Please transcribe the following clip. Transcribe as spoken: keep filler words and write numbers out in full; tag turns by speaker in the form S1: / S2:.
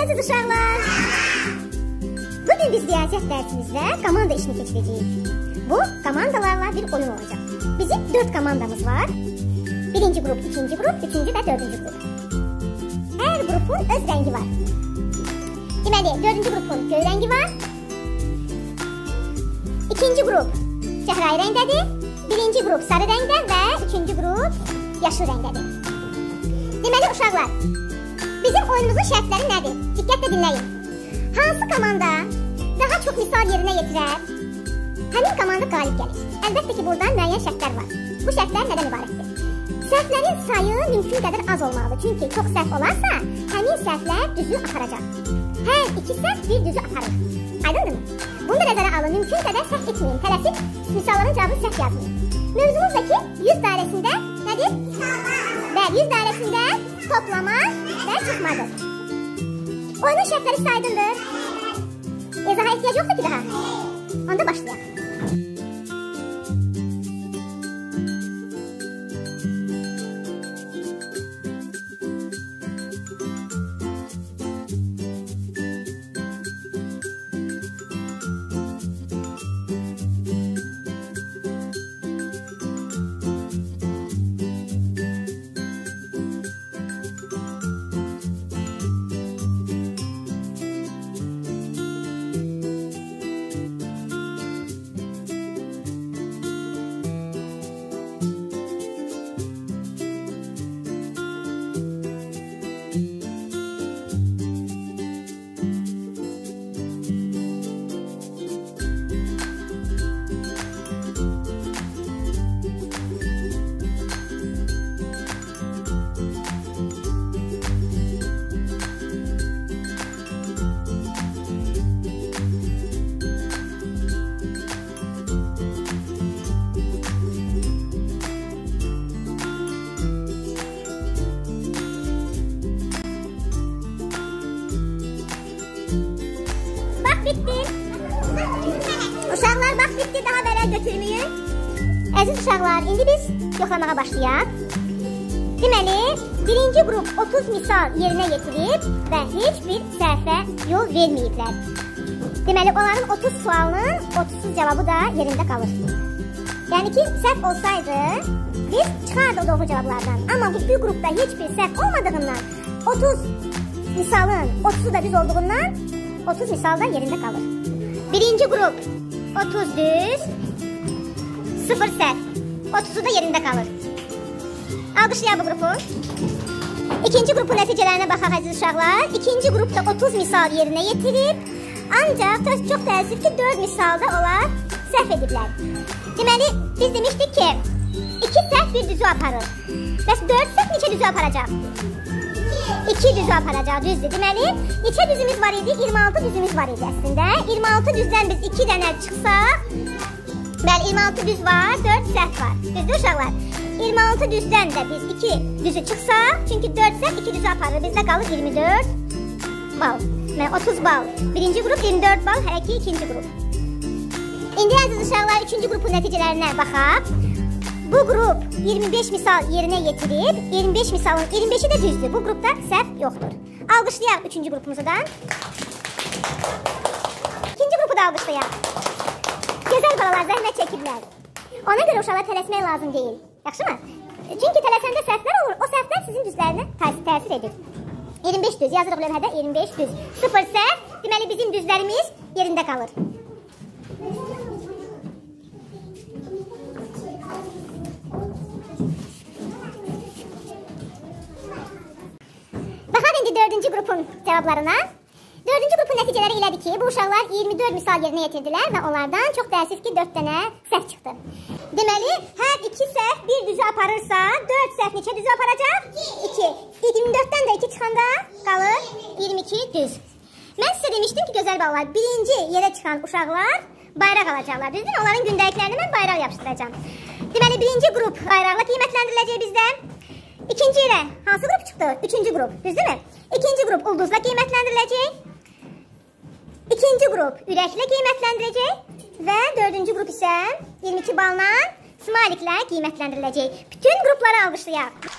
S1: əziz uşaqlar. Bugün biz riyaziyyat dərsimizdə komanda işini keçirəcəyik. Bu, komandalarla bir oyun olacaq. Bizim dörd komandamız var. Birinci qrup, ikinci qrup, üçüncü və dördüncü qrup. Hər qrupun öz rəngi var. Deməli, dördüncü qrupun göy rəngi var. İkinci qrup çəhrayı rəngdədir. Birinci qrup sarı rəngdə və üçüncü qrup yaşıl rəngdədir. Deməli, uşaqlar, bizim oyunumuzun şərtləri nədir? Diqqətlə dinləyin. Hansı komanda daha çox misal yerinə yetirər, həmin komanda qalib gəlir. Əlbəttə ki, buradan müəyyən şərtlər var. Bu şərtlər nədən ibarətdir? Səhvlərin sayı mümkün qədər az olmalıdır. Çünki çox səhv olarsa, həmin səhvlər düzü aparacaq. Hər iki səhv bir düzü aparır. Aydındırmı? Bunu da nəzərə alın. Mümkün qədər səhv etməyin. Tələsib misalların cavabını səhv yazmayın. Mövzumuzdakı yüz dairəsində nədir? Və yüz dairəsində toplama və çıxmadır. Oyunun şərtləri aydındır. İzaha ehtiyac yoxdur ki daha. Onda başlayaq. Bitti. Uşaqlar, bax bitti, daha vərəq götürməyin. Əziz uşaqlar, indi biz yoxlamağa başlayaq. Deməli, birinci qrup otuz misal yerinə yetirib və heç bir səhvə yol verməyiblər. Deməli, onların otuz sualının otuzsuz cavabı da yerində qalır. Yəni ki, səhv olsaydı, biz çıxardı o doğru cavablardan. Amma bu bir qrupda heç bir səhv olmadığından, otuz misalın otuzu da düz olduğundan, otuz misal da yerində qalır. Birinci qrup otuz düz, sıfır səhv. otuzu da yerində qalır. Alqışlayaq bu qrupu. İkinci qrupun nəticələrinə baxaq əziz uşaqlar. İkinci qrupda otuz misal yerinə yetirib, ancaq çox təəssüf ki, dörd misalda onlar səhv ediblər. Deməli, biz demişdik ki, iki səhv bir düzü aparır. Bəs dörd səhv neçə düzü aparacaq? iki düzü aparacaq, düzdür. Deməli, neçə düzümüz var idi? iyirmi altı düzümüz var idi əslində. iyirmi altı düzdən biz iki dənə çıxsaq, bəli, iyirmi altı düz var, dörd səhv var. Düzdür uşaqlar? iyirmi altı düzdən də biz iki düzü çıxsaq, çünki dörd səhv iki düzü aparır. Bizdə qalır iyirmi dörd bal. Yəni, otuz bal. Birinci qrup iyirmi dörd bal, hər iki ikinci qrup. İndi əziz uşaqlar, üçüncü qrupun nəticələrinə baxaq. Bu qrup iyirmi beş misal yerinə yetirib, iyirmi beş misalın iyirmi beşi də düzdür. Bu qrupda səhv yoxdur. Alqışlayaq üçüncü qrupumuzu da. İkinci qrupu da alqışlayaq. Gözəl balalar zəhmət çəkiblər. Ona görə uşaqlar tələsmək lazım deyil. Yaxşı mı? Çünki tələsəndə səhvlər olur. O səhvlər sizin düzlərinə təsir edir. iyirmi beş düz. Yazırıq lövhədə iyirmi beş düz. sıfır səhv. Deməli, bizim düzlərimiz yerində qalır. Dördüncü qrupun cavablarına. Dördüncü qrupun nəticələri elədir ki, bu uşaqlar iyirmi dörd misal yerinə yetirdilər və onlardan çox təəssüf ki, dörd dənə səhv çıxdı. Deməli, hər iki səhv bir düzü aparırsa, dörd səhv neçə düzü aparacaq? iki. iyirmi dörddən də iki çıxanda qalır iyirmi iki düz. Mən sizə demişdim ki, gözəl balalar, birinci yerə çıxan uşaqlar bayraq alacaqlar. Düzdür, onların gündəliklərini mən bayraq yapışdıracağım. Deməli, birinci qrup bayraqla qiymətləndiriləcək bizdən. İkinci ilə hansı qrup çıxdı? Üçüncü qrup, düzdür mü? İkinci qrup ulduzla qiymətləndiriləcək. İkinci qrup ürəklə qiymətləndiriləcək. Və dördüncü qrup isə iyirmi iki balla smayliklə qiymətləndiriləcək. Bütün qrupları alqışlayaq.